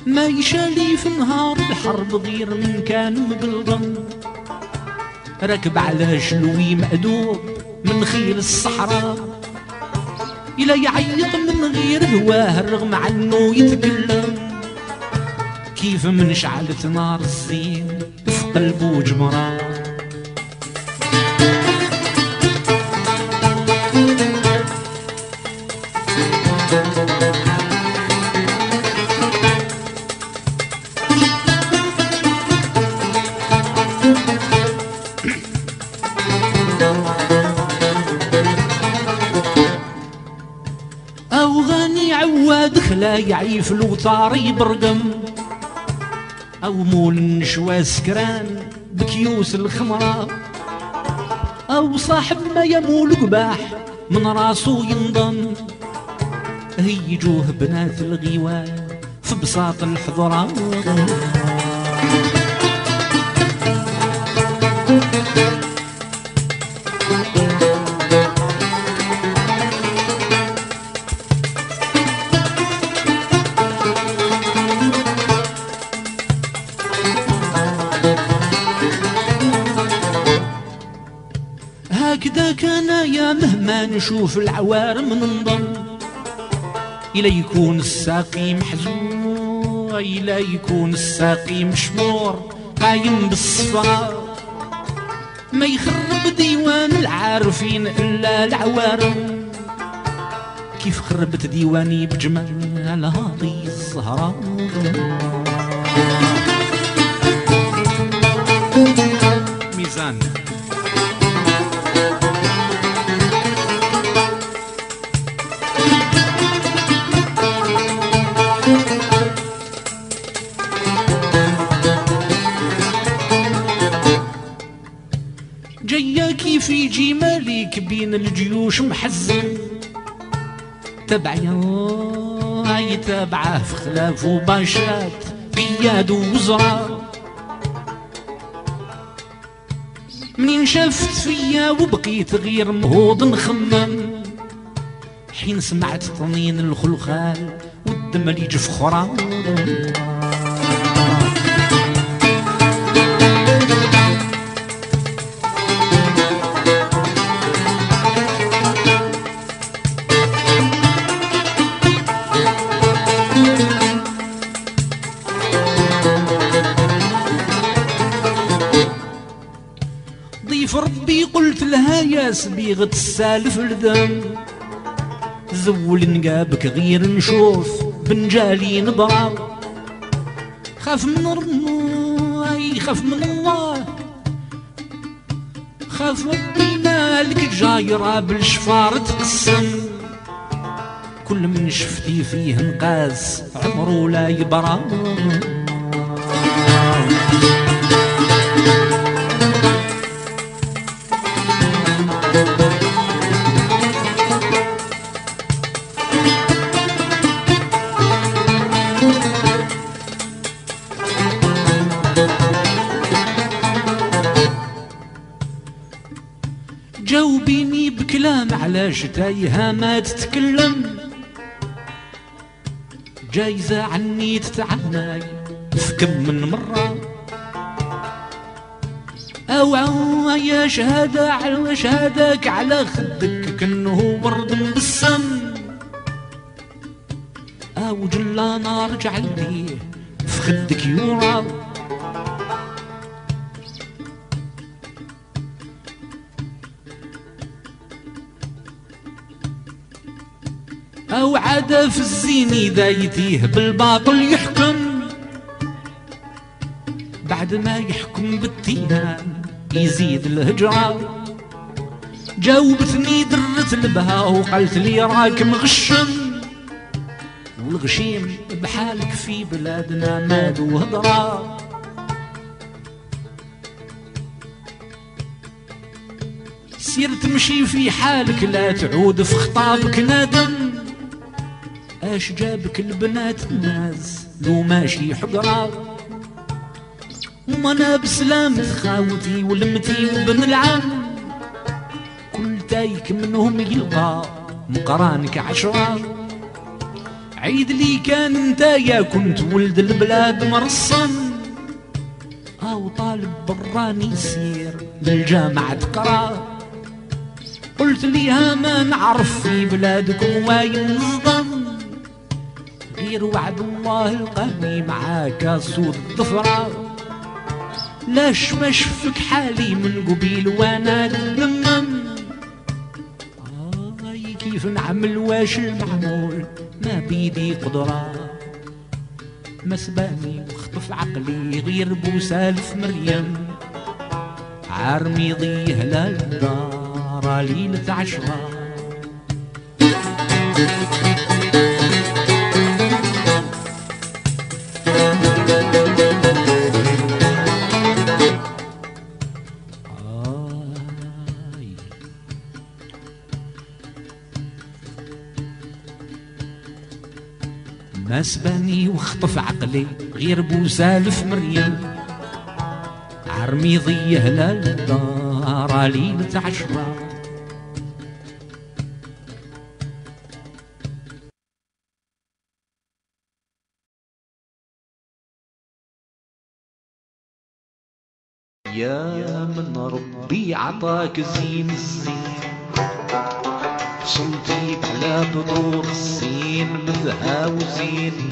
ما يشالي في نهار الحرب غير من كان مقلضن، راكب على شلوي مأدوب من خير الصحراء، إلا يعيط من غير هواه رغم عنه يتكلم، كيف من شعلت نار الزين في قلبه جمرة. أو غني عواد خلا يعيف الوطاري برقم، أو مول النشوى سكران بكيوس الخمرة، أو صاحب ما يمول قباح من راسو ينضم، هيجوه بنات الغيوان في بساط الحضرة. هكذا كان يا مهما نشوف العوارم ننضم، إلا يكون الساقي محزون، إلا يكون الساقي مشمور قايم بالصفا، ما يخرب ديوان العارفين إلا العوارم، كيف خربت ديواني بجمال هذه الزهراء. ميزان جاية كيف يجي مالك بين الجيوش محزن، تبعي تابعه في خلاف وباشات قياد ووزراء، منين شفت فيا وبقيت غير مهوض نخمم، حين سمعت طنين الخلخال والدم اللي يجف خرام. ضيف ربي قلت لها يا سبيغة السالف الذم، زول نقابك غير نشوف بنجالي نبرا، خاف من ربي خاف من الله، خاف ربي مالك جايرة بالشفار تقسم، كل من شفتي فيه نقاس عمره لا يبرا. جاوبيني بكلام علاش تايها ما تتكلم، جايزة عني تتعناي في كم من مرة، أو يا شهادة على شهادك على خدك كأنه ورد بالسم، أو جلا نار جعلني في خدك يورا، أو عادة في الزين إذا يتيه بالباطل يحكم، بعد ما يحكم بالتيهان يزيد الهجرة. جاوبتني درت لبها وقالت لي راك مغشم، والغشيم بحالك في بلادنا ما ذو هضرة. سير تمشي في حالك لا تعود في خطابك ندم، اش جابك البنات الناس لو ماشي حقرة، وما انا بسلامة خاوتي ولمتي وبن العم، كل تايك منهم يلقى مقرانك 10، عيد لي كان نتايا كنت ولد البلاد مرصن، او طالب براني يسير للجامعة تقرا. قلت ليها ما نعرف في بلادكم واين نصدم، غير وعد الله القاني معاك سود الضفرة. لاش ما شفك حالي من قبيل وانا نلمم، كيف نعمل واش المعمول ما بيدي قدرة. ما سباني وخطف عقلي غير بوسالف مريم، عارمي ضيه للدار ليلة عشرة. ما سباني وخطف عقلي غير بوسالف مريم، عرمي ضيه للدار ليلة عشرة. يا من ربي عطاك زين الزين، صلتيك على بطور الصين مذها وزين،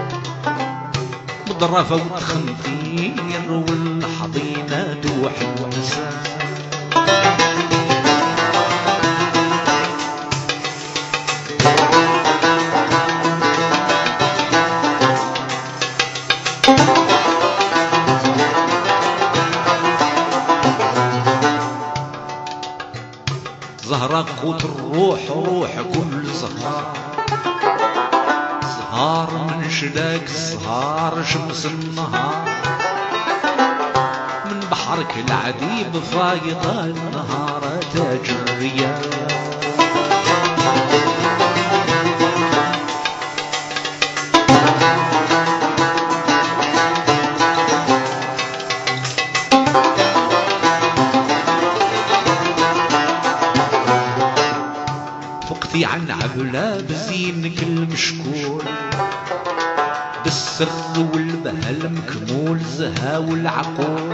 مضرفة وتخنطير والحضينة دوح ونسان. زهرة قوت الروح روح كل زهار، زهار من شداك زهار شمس النهار، من بحرك العذيب فايضة النهار تاج الرياح. عن عبلة بزينك المشكور، بالسر والبهل مكمول زها والعقول،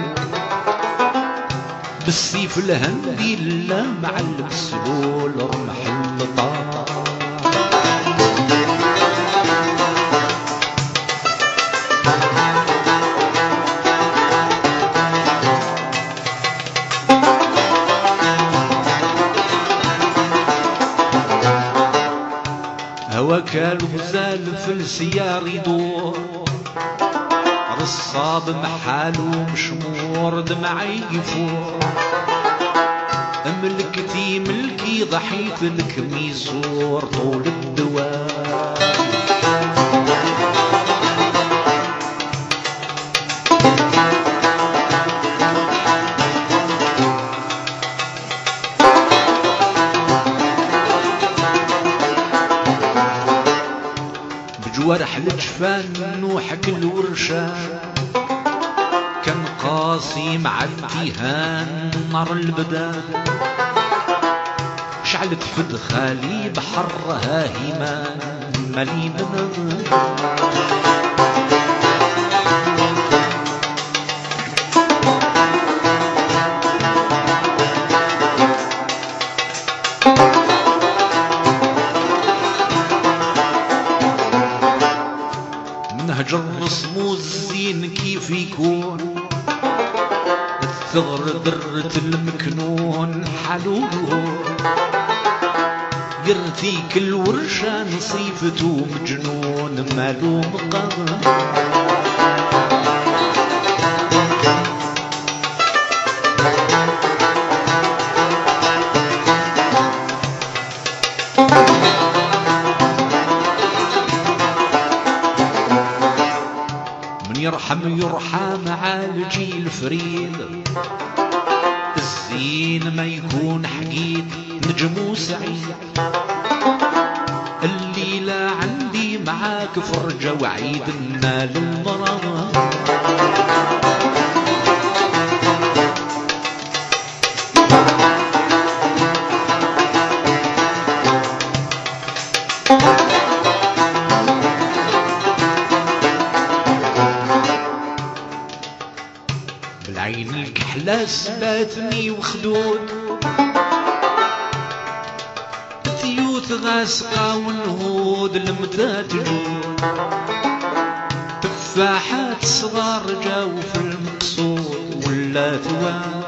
بالسيف الهندي لا مع المسلول رمح الطار. هواك الغزال في السيار يدور، رصاب محالو مشمور دمعي يفور، ملكتي ملكي ضحيت لك ميزور طول الدوام. ورح الجفان نوحك الورشان، كان قاسي مع التيهان نار البدان، شعلت فد خالي بحرها هيمان ملينا. نهج الرسم والزين كيف يكون، الثغر درة المكنون حلوه، يرتيك الورشان صيفته مجنون مالو مقام. يرحم يرحم عالجي الفريد، الزين ما يكون حقيد نجم سعيد، الليلة عندي معاك فرجة وعيد النال المرض. محلاس باتني وخدود ثيوث غاسقة ونهود المدات جود تفاحات صغار جاو في المقصود ولا توان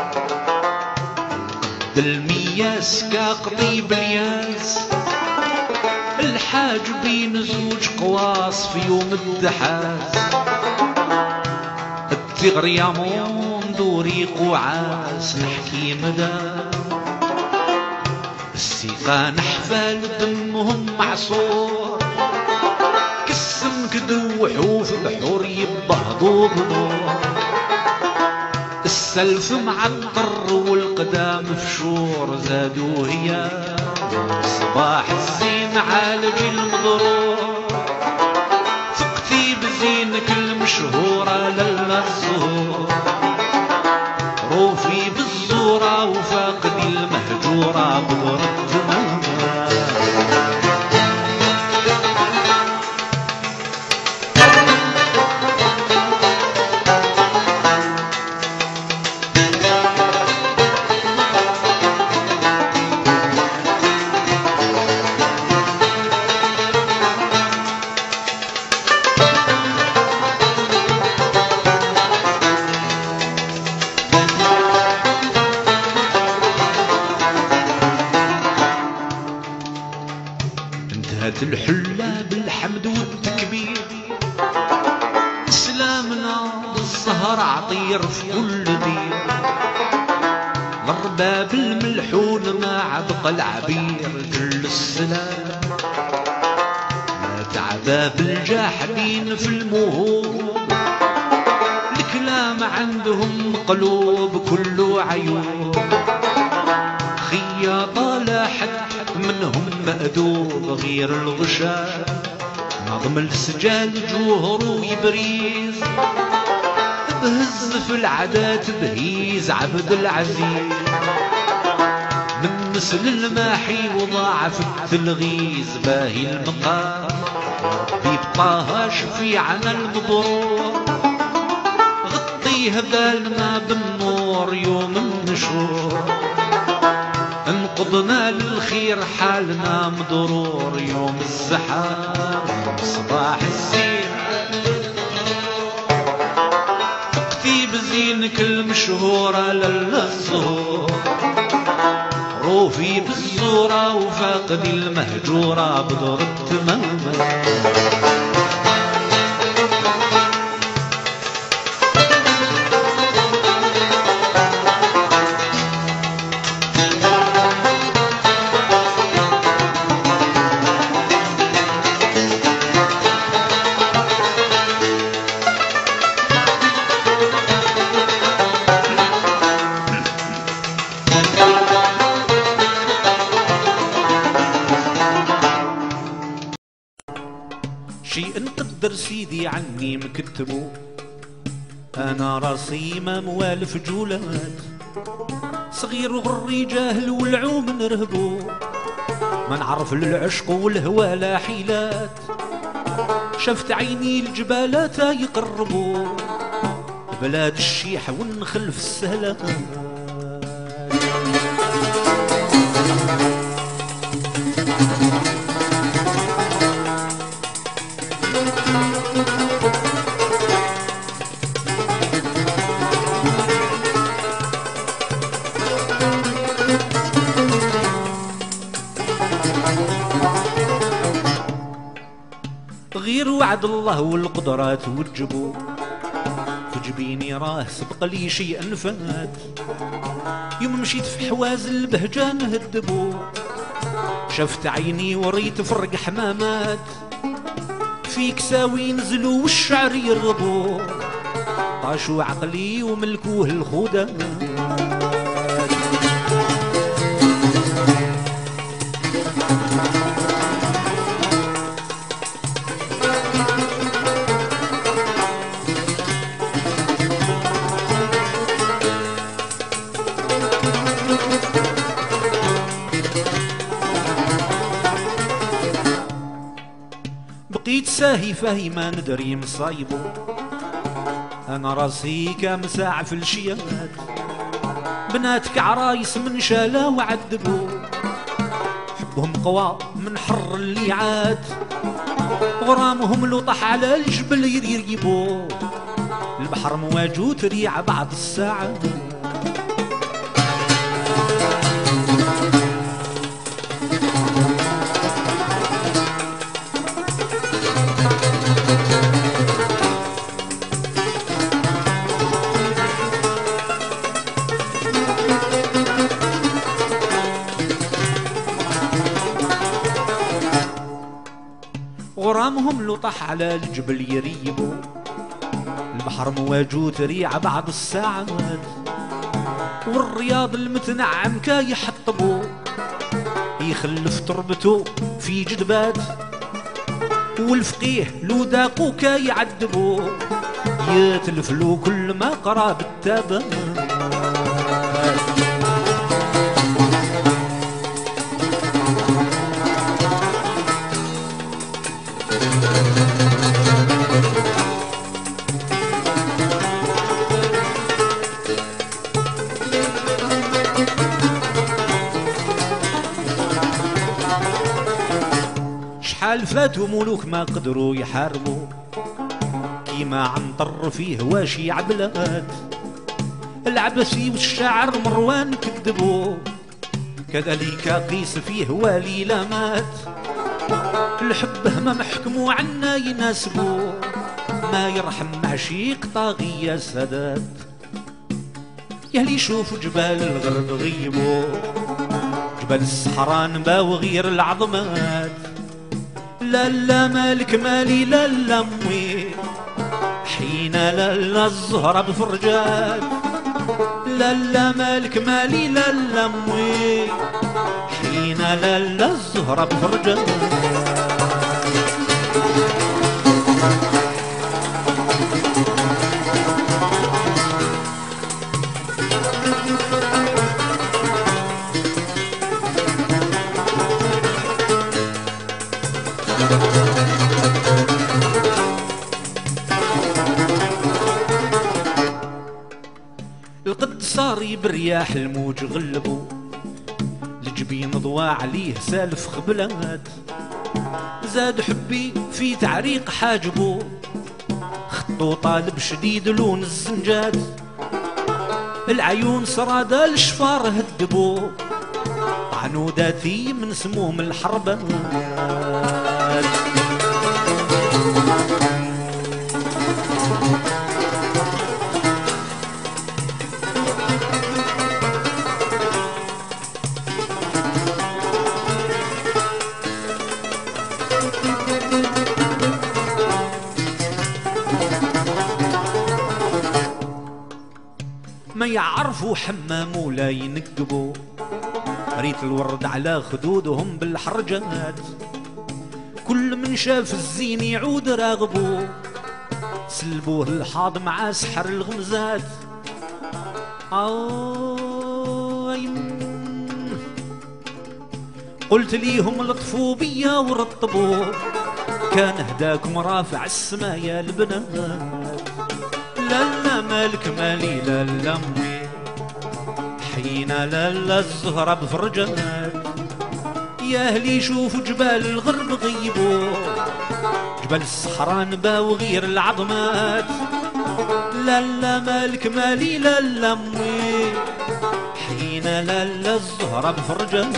المياس كاقضيب الياس الحاج بين زوج قواص في يوم الدحاس التغر يامون دوري قوعاس نحكي مدى السيقان حفال دمهم معصور كسم كدو وحوف بحور يبهضوا بنور السلف معطر والقدام فشور زادوا هي صباح الزين عالج المضرور ثقتي بزينك المشهورة للا الزهور روفي بالزورة وفاقدي المهجورة بضرب تماما الحلة بالحمد والتكبير سلامنا بالزهر عطير في كل بير الرباب الملحون ما عبق العبير كل السلام ما تعباب الجاحدين في المهور الكلام عندهم قلوب كله عيون خياطة لا حد منهم مأدوب غير الغشاء نظم السجال جوهر ويبريز بهز في العادات بهيز عبد العزيز من مثل الماحي وضاعف التلغيز باهي المقام بيبقاها شفيعنا المبرور غطيها بالما بالنور يوم النشور انقضنا للخير حالنا مضرور يوم الزحام صباح الزين فقتي بزينك المشهورة للا الزهور روفي بالزورة وفاقدي المهجورة بضرب تماما شيء نقدر سيدي عني مكتبو انا راسي ما موالف جولات صغير وغري جاهل والعوم نرهبو ما نعرف للعشق والهوى لا حيلات شفت عيني الجبالات يقربو بلاد الشيح والنخل في السهلات غير وعد الله والقدرات والجبور في جبيني راه سبق لي شيء فات يوم مشيت في حواز البهجان هدبو شفت عيني وريت فرق حمامات في كساوي نزلوا والشعر يرغبو طاشوا عقلي وملكوه الخدمات بقيت ساهي فاهي ما ندري مصايبو انا راسي كمساع في الشيات، بناتك عرايس من شالا وعذبوا، حبهم قوى من حر اللي عاد، غرامهم لو طاح على الجبل يريبوا، البحر مواجو تريع بعض الساعات. غرامهم لو طاح على الجبل يريبوا، البحر مواجو تريع بعض الساعات، والرياض المتنعم كا يحطبو، يخلف تربته في جدبات، والفقيه لو داقو كا يعذبو، يتلفلو كل ما قرا بالتابات. شحال فاتوا ملوك ما قدروا يحاربوا، كيما عنطر فيه واشي عبلات، العبسي والشاعر مروان كذبوا، كذلك قيس فيه والي لا مات، الحب همم حكموا عنا يناسبوا، ما يرحم معشيق طاغية سادات، يهلي يشوفوا جبال الغرب غيبوا، جبال الصحراء نباو غير العظمات، لا لا مالك مالي لا لا امي، حين لا لا الزهرة بفرجات، لا لا مالك مالي لا لا امي، حين لا لا الزهرة بفرجات. القد صاري برياح الموج غلبوا، الجبين ضوى عليه سالف خبلات، زاد حبي في تعريق حاجبو، خطو طالب شديد لون الزنجات، العيون سرادة الشفار هدبو، عنوداتي من سموم الحربات. ما يعرفوا حمام ولا ينقبوا، ريت الورد على خدودهم بالحرجات، كل من شاف الزين يعود راغبو، سلبوه الحاض مع سحر الغمزات. قلت ليهم لطفوا بيا ورطبوا، كان هداكم رافع السما يا البنات، لا لا مالك مالي لا لا امي، حين لا لا الزهرة بفرجات، يا اهلي شوفوا جبال الغرب غيبوا، جبال الصحراء نباو غير العظمات، لا لا مالك مالي لا لا امي، حين لا لا الزهرة بفرجات.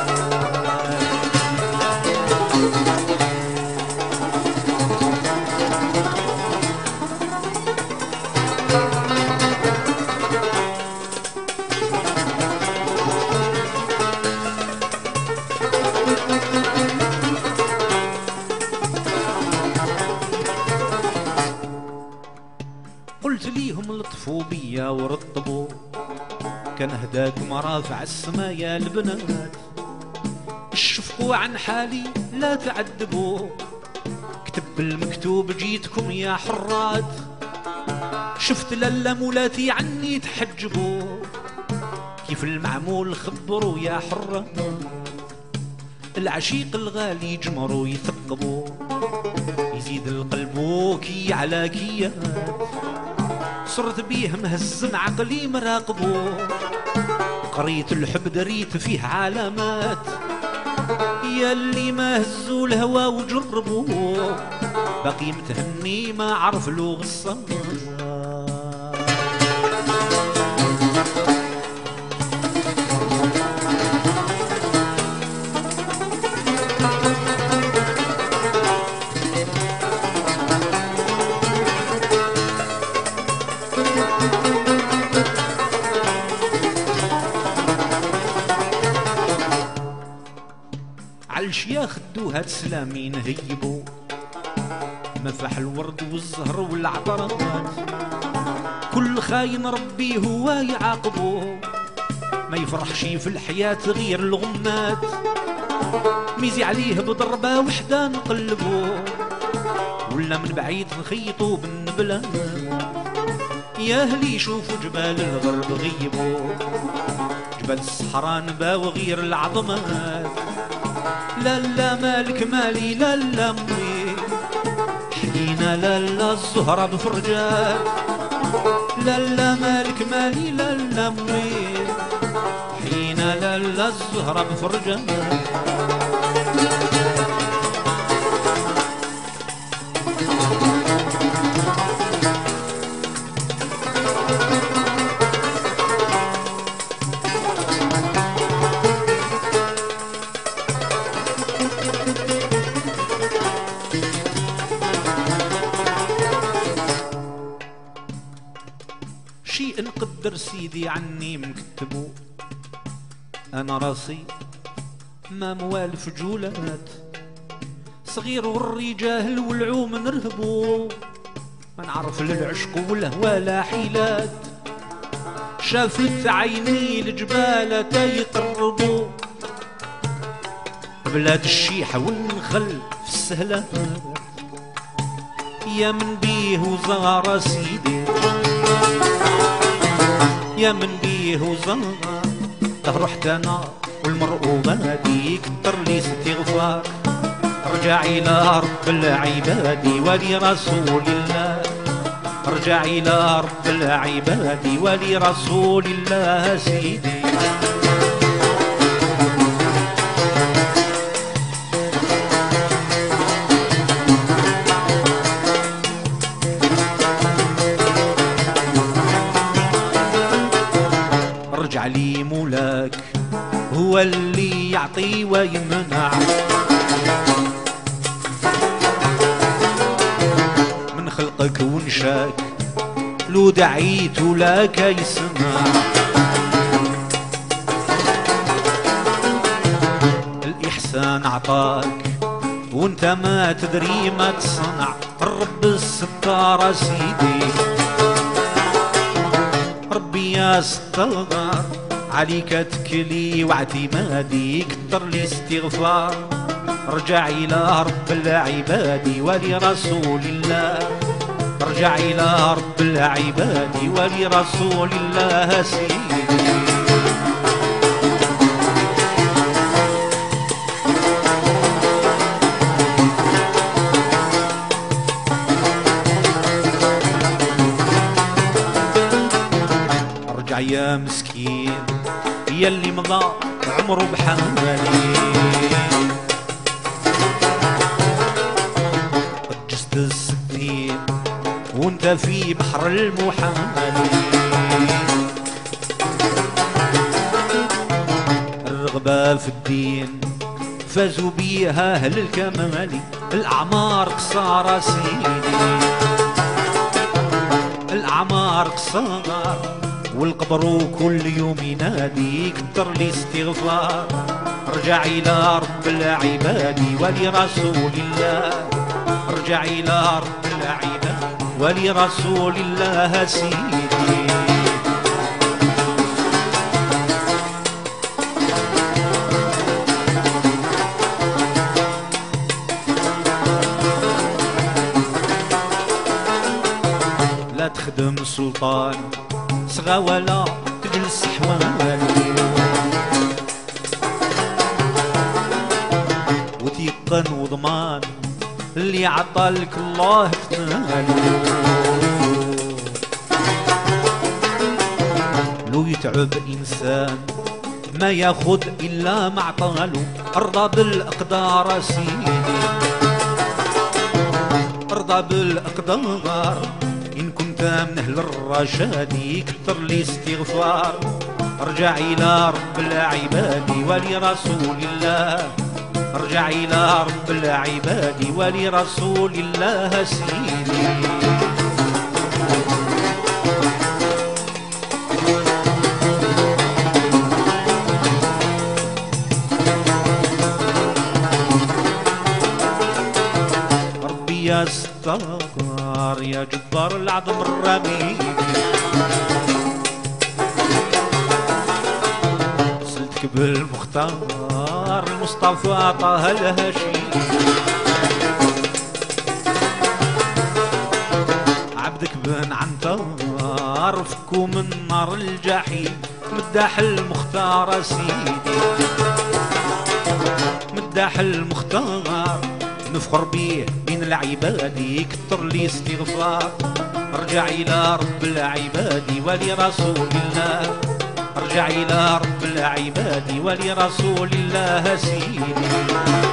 قلت ليهم لطفوا بيا ورطبوا، كان هداكم رافع السما يا البنات، اشفقوا عن حالي لا تعذبوا، كتب المكتوب جيتكم يا حرات، شفت لالا مولاتي عني تحجبوا، كيف المعمول خبروا يا حرات، العشيق الغالي جمروا يثقبوا، يزيد القلب كي على كيات، صرت بيه مهزم عقلي مراقبو، قريت الحب دريت فيه علامات، يا اللي ما هزوا الهوى وجربوه باقي متهني ما عرف له غصة. عالشياخ خدوها تسلامين هيبو، مفح الورد والزهر والعطرات، كل خاين ربي هو يعاقبه، ما يفرحش في الحياة غير الغمات، ميزي عليه بضربة وحدة نقلبو، ولا من بعيد نخيطو بالنبلة، يا اهلي يشوفوا جبال الغرب غيبو، جبال الصحراء نباو غير العظمات، لا لا مالك مالي لا لا امي حنينه لا لا الزهره بفرجات، لا لا مالك مالي لا لا امي حنينه لا لا الزهره بفرجات. شيء نقدر سيدي عني مكتبو، انا راسي ما موالف جولات، صغير والرجال والعوم نرهبو، ما نعرف للعشق والهوى لا حيلات، شافت عيني الجبال تيقربو، بلاد الشيحة والنخل في السهلات، يا من بيه وزار سيدي يا من بيه وزار ظهر حتى انا والمرء غادي يكتر لي استغفار، رجع الى رب العباد ولرسول الله، رجع الى رب العباد ولرسول الله سيدي. رجع لي مولاك هو اللي يعطي ويمنع، من خلقك ونشاك لو دعيت لك يسمع، الإحسان عطاك وانت ما تدري ما تصنع، الرب الستار سيدي ربي يا ستار عليك اتكلي واعتمادي كتر لي استغفار، رجع الى رب العباد ولرسول الله، رجع الى رب العباد ولرسول الله سيدي. ارجع يا مسكين يلي مضى عمره بحالي، جست السنين وانت في بحر المحال، الرغبة في الدين فازوا بيها اهل الكمال، الاعمار قصارى سيدي الاعمار قصارى، والقبر كل يوم ينادي كتر لي استغفار، رجع الى رب العباد ولرسول الله، رجع الى رب العباد ولرسول الله سيدي. لا تخدم سلطان صغى ولا تجلس حوالي، وتيقن وضمان اللي عطالك الله تنالو، يتعب إنسان ما ياخد إلا ما عطالو. ارضى بالأقدار سيدي، ارضى بالأقدار، إن كنت من أهل الرشاد يكتر لي استغفار. ارجع إلى رب العباد ولرسول الله، ارجع إلى رب العباد ولرسول الله سيدي. يا ستار يا جبار العظم الرميم، صلتك بالمختار المصطفى طه الهشيم. عبدك بن عنتار فكو من نار الجحيم، مداح المختار سيدي، مداح المختار نفخر بيه بين العباد يكتر لي استغفار. ارجع إلى رب العباد ولرسول الله، ارجع إلى رب العباد ولرسول الله سيدي.